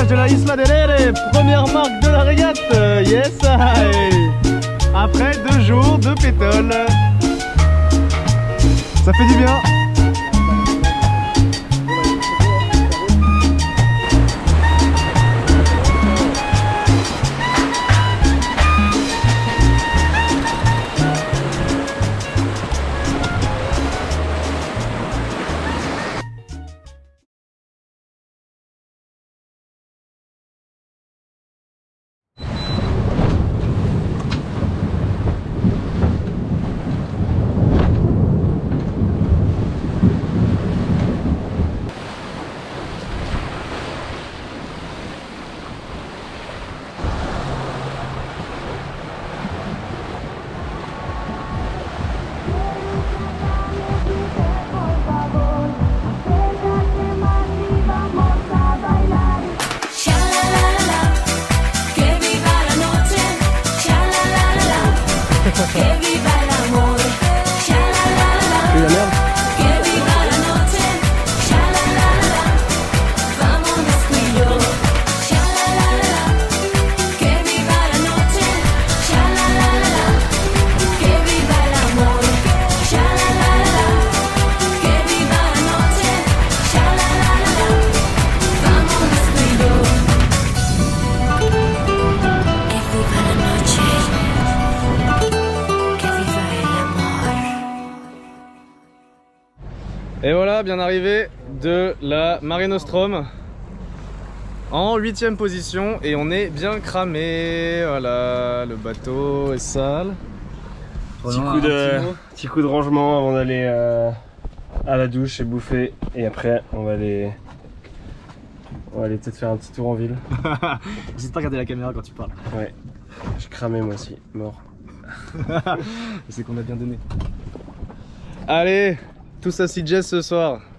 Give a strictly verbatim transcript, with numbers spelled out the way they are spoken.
de la Isla del Ere, première marque de la régate. Yes, I. Après deux jours de pétole, ça fait du bien. Et voilà, bien arrivé de la Mare Nostrum en huitième position et on est bien cramé. Voilà, le bateau est sale. Petit coup, de, petit coup de rangement avant d'aller euh, à la douche et bouffer. Et après, on va aller, on va aller peut-être faire un petit tour en ville. N'hésite pas à regarder la caméra quand tu parles. Ouais, je suis cramé moi aussi, mort. C'est qu'on a bien donné. Allez, tous à Sitges ce soir.